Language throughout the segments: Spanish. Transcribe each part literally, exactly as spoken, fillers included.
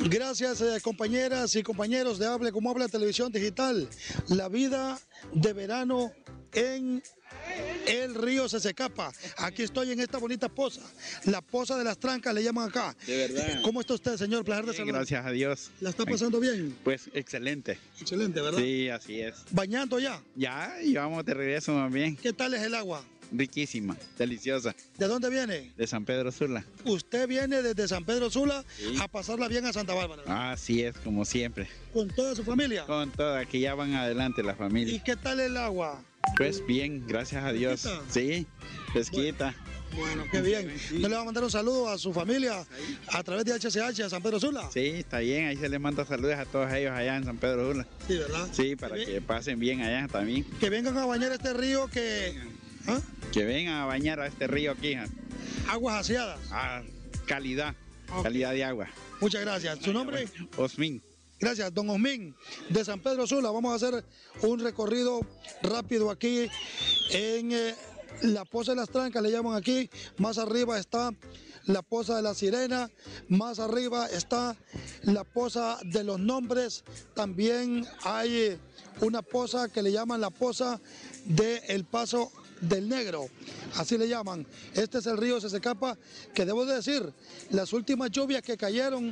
Gracias, eh, compañeras y compañeros de Hable Como Habla Televisión Digital. La vida de verano en el río Sesecapa. Aquí estoy en esta bonita poza, la poza de las trancas le llaman acá. De verdad. ¿Cómo está usted, señor? Placer de Bien, saludar. gracias a Dios. ¿La está pasando bien? Pues excelente. Excelente, ¿verdad? Sí, así es. ¿Bañando ya? Ya, y vamos de regreso más bien. ¿Qué tal es el agua? Riquísima, deliciosa. ¿De dónde viene? De San Pedro Sula. Usted viene desde San Pedro Sula Sí. a pasarla bien a Santa Bárbara. Así es, como siempre. ¿Con toda su familia? Con toda, que ya van adelante la ¿Y familia. qué tal el agua? Pues bien, gracias a Dios. ¿Fresquita? Sí, fresquita. Bueno, qué bien. ¿No le va a mandar un saludo a su familia a través de H C H a San Pedro Sula? Sí, está bien, ahí se les manda saludos a todos ellos allá en San Pedro Sula. Sí, ¿verdad? Sí, para Qué que bien. pasen bien allá también. Que vengan a bañar este río que... ¿Ah? Que vengan a bañar a este río aquí. a- Aguas aseadas. A calidad, Ok. calidad de agua. Muchas gracias. ¿Su nombre? Osmin. Gracias, don Osmin, de San Pedro Sula. Vamos a hacer un recorrido rápido aquí en eh, la Poza de las Trancas, le llaman aquí. Más arriba está la Poza de la Sirena, más arriba está la Poza de los Nombres. También hay eh, una poza que le llaman la Poza de El Paso del Negro, así le llaman. Este es el río Sesecapa, que debo de decir, las últimas lluvias que cayeron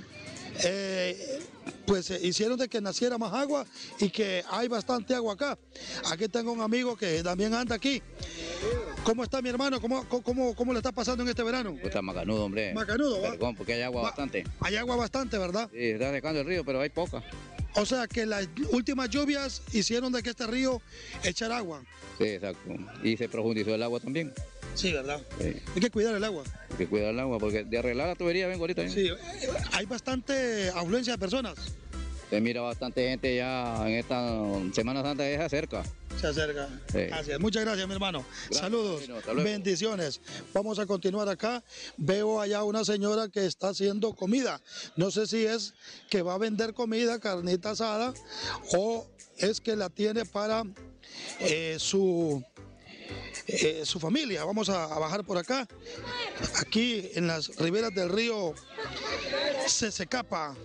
eh, pues eh, hicieron de que naciera más agua y que hay bastante agua acá. Aquí tengo un amigo que también anda aquí. ¿Cómo está mi hermano? ¿Cómo, cómo, cómo le está pasando en este verano? Pues está macanudo, hombre. Macanudo, ¿va? Perdón, porque hay agua Va- bastante. Hay agua bastante, ¿verdad? Sí, está secando el río, pero hay poca. O sea que las últimas lluvias hicieron de que este río echara agua. Sí, exacto. Y se profundizó el agua también. Sí, ¿verdad? Sí. Hay que cuidar el agua. Hay que cuidar el agua, porque de arreglar la tubería vengo ahorita. ¿eh? Sí, hay bastante afluencia de personas. Se mira bastante gente ya en esta Semana Santa, es cerca. Se acerca. Sí. Gracias. Muchas gracias, mi hermano. Gracias, Saludos. Marino. Hasta luego. Bendiciones. Vamos a continuar acá. Veo allá una señora que está haciendo comida. No sé si es que va a vender comida, carnita asada, o es que la tiene para eh, su, eh, su familia. Vamos a, a bajar por acá. Aquí en las riberas del río Sesecapa.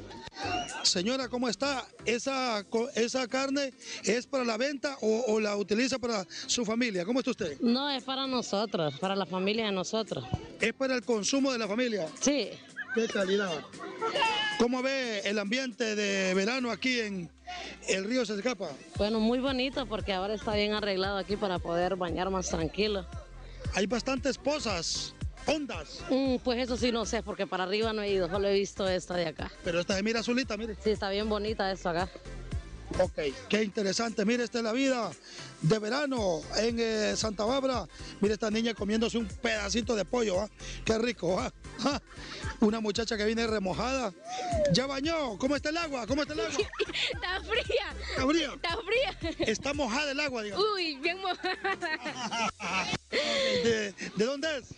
Señora, ¿cómo está? ¿Esa, co- esa carne es para la venta o, o la utiliza para su familia? ¿Cómo está usted? No, es para nosotros, para la familia de nosotros. ¿Es para el consumo de la familia? Sí, ¿Qué calidad? ¿Cómo ve el ambiente de verano aquí en el río Sesecapa? bueno, muy bonito porque ahora está bien arreglado aquí para poder bañar más tranquilo. Hay bastantes pozas, ondas, Mm, pues eso sí no sé, porque para arriba no he ido, solo he visto esta de acá. pero esta se mira azulita, mire. Sí, está bien bonita esto acá. Ok, qué interesante. Mire, esta es la vida de verano en eh, Santa Bárbara. Mire esta niña comiéndose un pedacito de pollo, ¿ah? Qué rico, ¿ah? Ah, una muchacha que viene remojada. ¿Ya bañó? ¿Cómo está el agua? ¿Cómo está el agua? Está fría, ¿Está fría? está fría. Está mojada el agua, digamos. Uy, bien mojada. ¿De, de dónde es?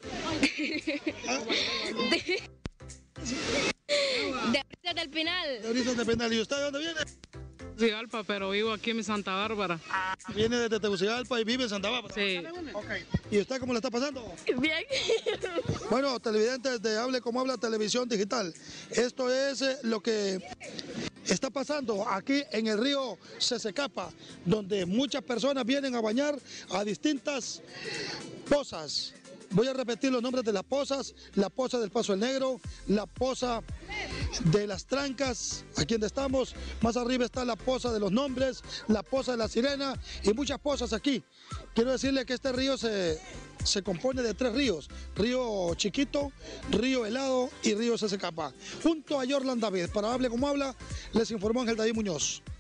De Brisas del Pinal. De Brisas de Penal. ¿Y usted de dónde viene? Tegucigalpa, pero vivo aquí en Santa Bárbara. Viene desde Tegucigalpa y vive en Santa Bárbara. Sí. Ok. ¿Y usted cómo le está pasando? Bien. Bueno, televidentes de Hable Como Habla Televisión Digital, esto es eh, lo que está pasando aquí en el río Sesecapa, donde muchas personas vienen a bañar a distintas pozas. Voy a repetir los nombres de las pozas: la poza del Paso del Negro, la poza de las Trancas, aquí donde estamos. Más arriba está la poza de los Nombres, la poza de la Sirena y muchas pozas aquí. Quiero decirle que este río se, se compone de tres ríos: Río Chiquito, Río Helado y Río Sesecapa. Junto a Yorlan David, para Hable Como Habla, les informó Ángel David Muñoz.